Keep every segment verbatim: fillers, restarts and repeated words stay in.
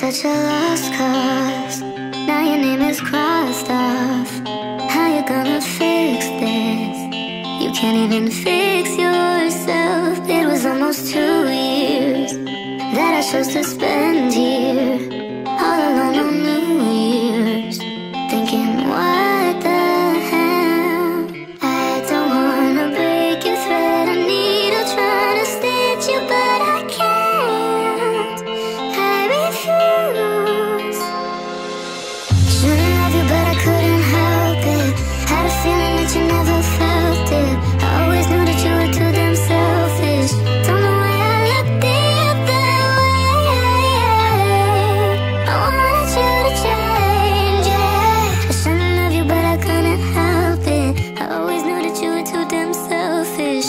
such a lost cause. Now your name is crossed off. How you gonna fix this? You can't even fix yourself. It was almost two years that I chose to spend here, all alone on New Year's, thinking what the hell. I don't wanna break your thread, I need to try to stitch you, but I can't. I refuse. Shouldn't love you, but I couldn't help it. Had a feeling that you never felt it. I always knew that you were too damn selfish. Don't know why I looked it that way. I wanted you to change it. I shouldn't love you, but I couldn't help it. I always knew that you were too damn selfish.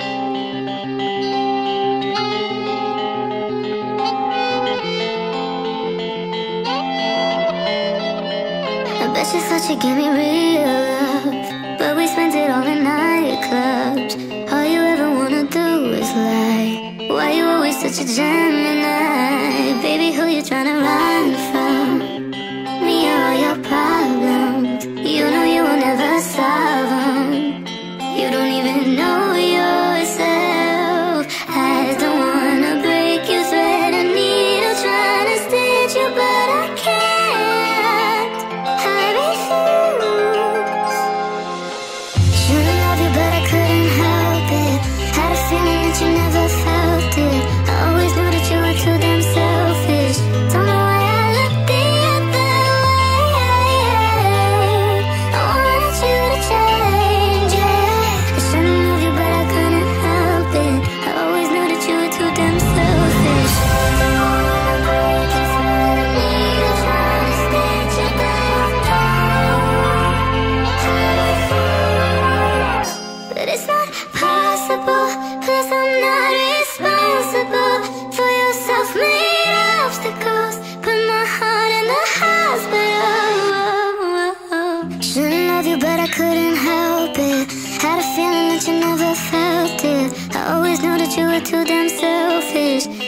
I bet you thought you'd give me real love, but we spent it all in nightclubs. All you ever wanna do is lie. Why you always such a Gemini? Baby, who you tryna run from? Me or all your problems? You know you will never solve them. You don't even know yourself. I don't wanna break your thread, I need to try to stitch you, but I can't. I refuse. Shouldn't love you, but I couldn't help it. Had a feeling that you never felt it. I always knew that you were too damn selfish. Don't know why I looked it that way. I wanted you to change it. I shouldn't love you, but I couldn't help it. I always knew that you were too damn selfish. I wanna break your thread, I need to try to stitch you, but I can't. But it's not possible, plus I'm not responsible for your self-made obstacles. Put my heart in the hospital. Shouldn't love you, but I couldn't help it. Had a feeling that you never felt it. I always knew that you were too damn selfish.